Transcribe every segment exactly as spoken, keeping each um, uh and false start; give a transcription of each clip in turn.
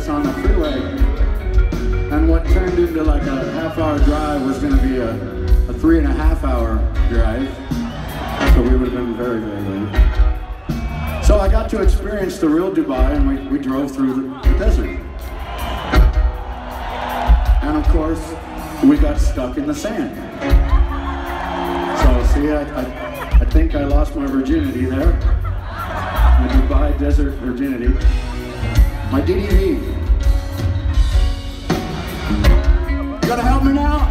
lights on the freeway. And what turned into like a half-hour drive was going to be a, a three and a half hour drive. So we would have been very, very late. So I got to experience the real Dubai, and we, we drove through the, the desert. And of course, we got stuck in the sand. So see, I, I, I think I lost my virginity there. My Dubai desert virginity. My D D V. You gotta help me now?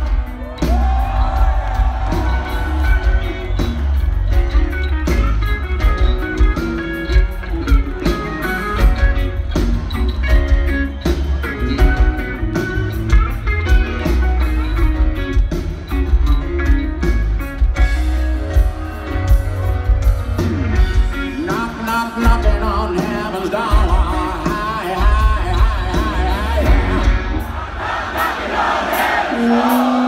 Knocking on heaven's door. Hi, hi, hi, hi, hi. Knocking on heaven's door.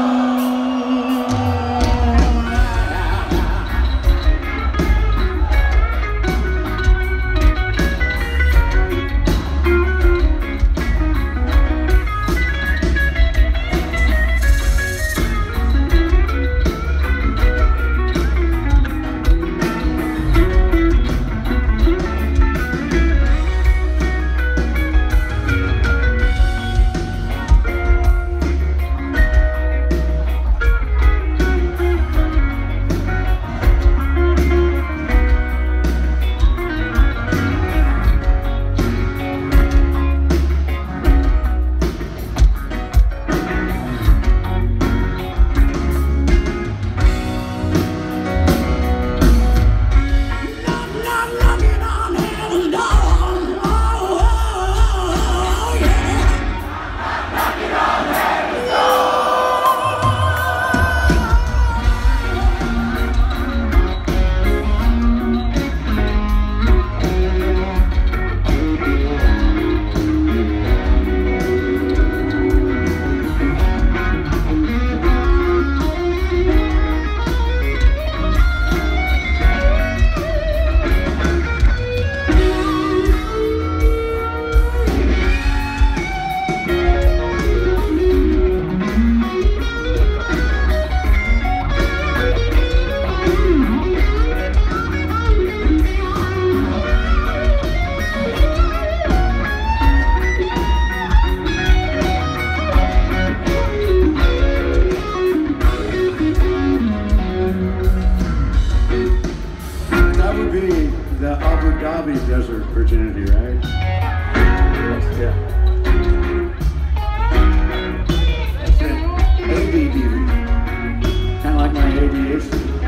The Abu Dhabi desert virginity, right? Yeah. That's it. A D D. Kind of like my A D H D.